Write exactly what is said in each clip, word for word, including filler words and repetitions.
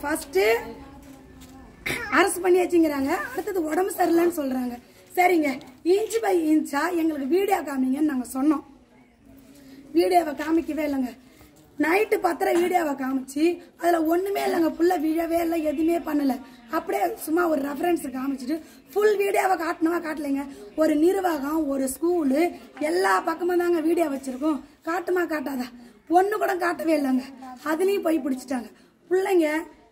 First அரசு பண்ணி வச்சுங்கிறாங்க, அடுத்தது உடம்பு சரியில்லைன்னு சொல்றாங்க. சரிங்க, இன்ச் பை இன்ச்சா எங்களுக்கு வீடியோ காமிங்கன்னு நாங்க சொன்னோம். வீடியோவை காமிக்கவே இல்லைங்க. நைட்டு பத்திர வீடியோவை காமிச்சு அதுல ஒண்ணுமே இல்லைங்க, புள்ள விழவே இல்லை, எதுவுமே பண்ணல. அப்படியே சும்மா ஒரு ரெஃபரன்ஸ் காமிச்சிட்டு ஃபுல் வீடியோவை காட்டணுமா காட்டலைங்க. ஒரு நிர்வாகம், ஒரு ஸ்கூலு, எல்லா பக்கமும் தாங்க வீடியோ வச்சிருக்கோம். காட்டுமா காட்டாதா? ஒண்ணு கூட காட்டவே இல்லைங்க. அதுலயும் போய் பிடிச்சிட்டாங்க. பிள்ளைங்க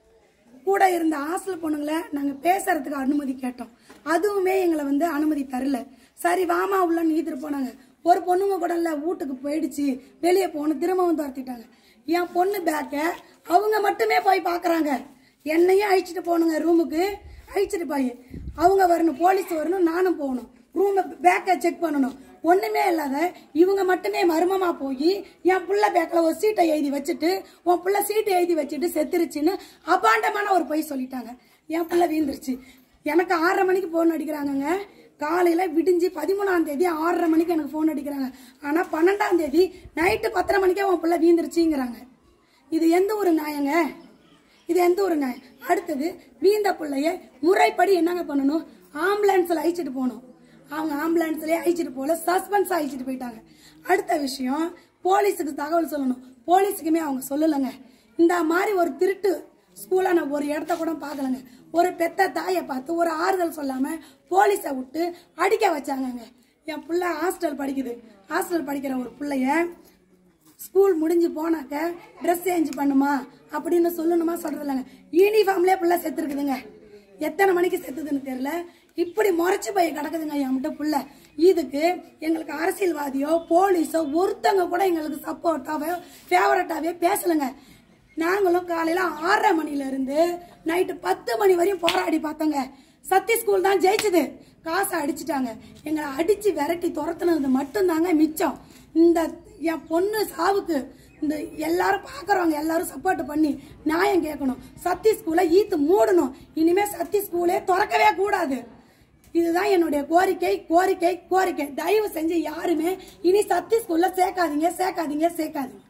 கூட இருந்த ஹாஸ்டல் பொண்ணுங்களை நாங்க பேசுறதுக்கு அனுமதி கேட்டோம், அதுவுமே எங்களை வந்து அனுமதி தரல. சரி வாமா உள்ளன்னு ஈத்துட்டு போனாங்க. ஒரு பொண்ணுங்க கூட இல்ல, வீட்டுக்கு போயிடுச்சு, வெளியே போன திரும்பவும் துரத்திட்டாங்க. என் பொண்ணு பேக்க அவங்க மட்டுமே போய் பாக்குறாங்க. என்னையும் அழிச்சிட்டு போகணுங்க ரூமுக்கு, அழிச்சிட்டு போய் அவங்க வரணும், போலீஸ் வரணும், நானும் போகணும், ரூம் பேக்கை செக் பண்ணணும். ஒண்ணுமே இல்லாத இவங்க மட்டுமே மர்மமா போய் என் புள்ள பேக்கில் ஒரு சீட்டை எழுதி வச்சுட்டு, உன் புள்ள சீட்டை எழுதி வச்சுட்டு செத்துருச்சுன்னு அபாண்டமான ஒரு பொய் சொல்லிட்டாங்க. என் புள்ள வீந்துருச்சு. எனக்கு ஆறரை மணிக்கு போன் அடிக்கிறாங்க. காலையில விடிஞ்சு பதிமூணாம் தேதி ஆறரை மணிக்கு எனக்கு போன் அடிக்கிறாங்க. ஆனா பன்னெண்டாம் தேதி நைட்டு பத்தரை மணிக்கே உன் பிள்ளை வீந்துருச்சுங்கிறாங்க. இது எந்த ஒரு நியாயங்க? இது எந்த ஒரு நியாயம்? அடுத்தது வீந்த பிள்ளைய முறைப்படி என்னங்க பண்ணணும்? ஆம்புலன்ஸ்ல அழிச்சிட்டு போகணும். அவங்க ஆம்புலன்ஸ்லயே அழிச்சிட்டு போல, சஸ்பென்ஸ் அழிச்சிட்டு போயிட்டாங்க. அடுத்த விஷயம், போலீஸுக்கு தகவல் சொல்லணும். போலீஸுக்குமே அவங்க சொல்லலைங்க. இந்த மாதிரி ஒரு திருட்டு ஸ்கூல்ல நான் ஒரு இடத்த கூட பாக்கலங்க. ஒரு பெத்த தாயை பார்த்து ஒரு ஆறுதல் சொல்லாம போலீஸை விட்டு அடிக்க வச்சாங்க. என் பிள்ளை ஹாஸ்டல் படிக்குது. ஹாஸ்டல் படிக்கிற ஒரு பிள்ளைய ஸ்கூல் முடிஞ்சு போனாக்க ட்ரெஸ் சேஞ்ச் பண்ணுமா அப்படின்னு சொல்லணுமா சொல்றது இல்லைங்க. யூனிஃபார்ம்லயே பிள்ளை செத்துருக்குதுங்க. எத்தனை மணிக்கு செத்துதுன்னு தெரியல. இப்படி முறைச்சு போய் கிடக்குதுங்க என்கிட்ட புள்ள. இதுக்கு எங்களுக்கு அரசியல்வாதியோ போலீஸோ ஒருத்தங்க கூட எங்களுக்கு சப்போர்ட்டாவே ஃபேவரட்டாவே பேசலங்க. நாங்களும் காலையில ஆறரை மணில இருந்து நைட்டு பத்து மணி வரையும் போராடி பார்த்தோங்க. சத்தி ஸ்கூல் தான் ஜெயிச்சது. காசை அடிச்சுட்டாங்க. எங்களை அடிச்சு விரட்டி துரத்துனது மட்டும்தாங்க மிச்சம். இந்த என் பொண்ணு சாவுக்கு இந்த எல்லாரும் பாக்குறவங்க எல்லாரும் சப்போர்ட் பண்ணி நியாயம் கேட்கணும். சத்தி ஸ்கூலை ஈத்து மூடணும். இனிமே சத்தி ஸ்கூலே திறக்கவே கூடாது. இதுதான் என்னுடைய கோரிக்கை கோரிக்கை கோரிக்கை. தயவு செஞ்சு யாருமே இனி சத்தி ஸ்கூல்ல சேர்க்காதீங்க சேர்க்காதீங்க சேர்க்காதீங்க.